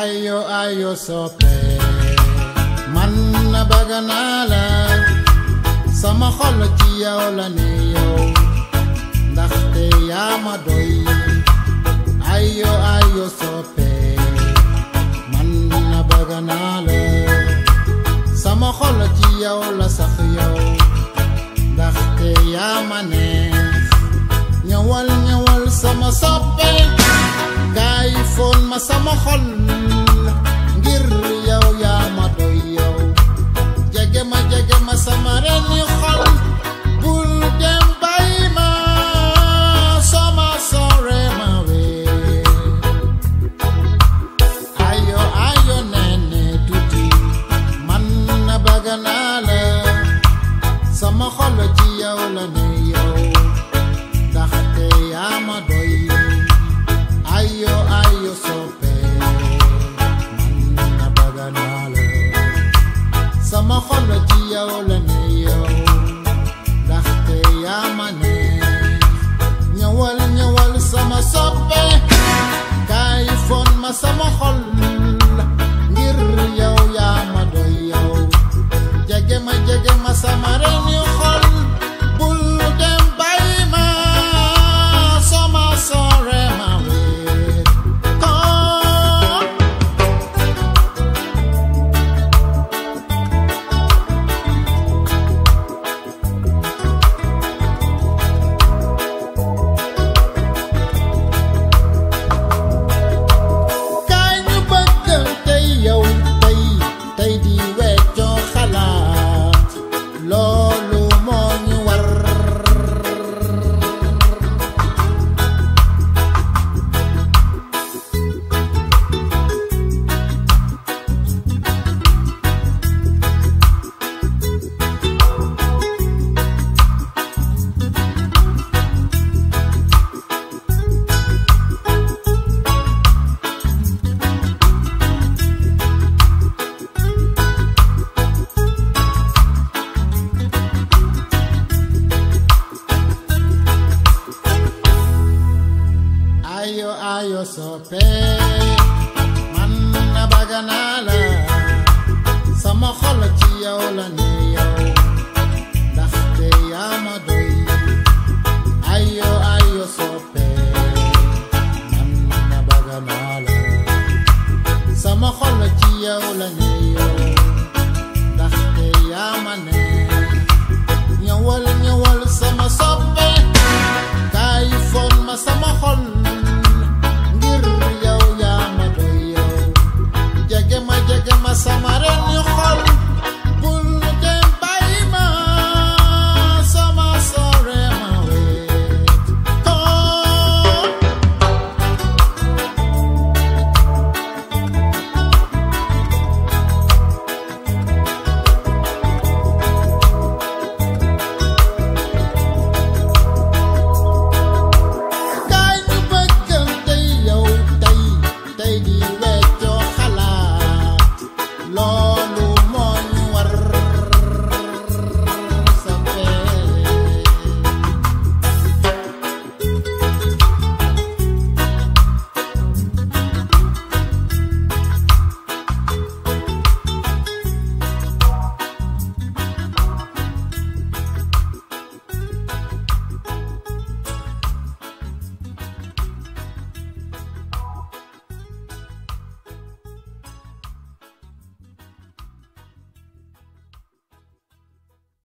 ayo ayo soppe man na bëgg naa la sama xol ci yow la ne yow ndaxte yaa ma doy ayo ayo soppe man na bëgg naa la sama xol ci yow la sax yow ndaxte yaa ma neex ñëwal ñëwal sama soppe gaay foon ma sama xol ngir yow yaa ma doy yow jege ma sama reeni xol bul dem bay ma sama sore ma wee ayo ayo nene tuuti man na bëgg naa la sama xol ci yow la ne yow ndaxte yaa ma doy ayo ayo soppe man na bëgg naa la sama xol ci yow la ne yow ndaxte yaa ma neex ñëwal ñëwal sama soppe kaay foon ma sama xol ngir yow yaa ma doy yow jege ma sama reeni xol bul dem bay ma sama sore ma wéet kaay ñu bëgg tey yow tey di weccoo xalaat loolu moo ñu war ayo ayo soppe man na bëgg naa la sama xol ci yow la ne yow ndaxte yaa ma doy ayo ayo soppe man na bëgg naa la sama xol ci yow la ne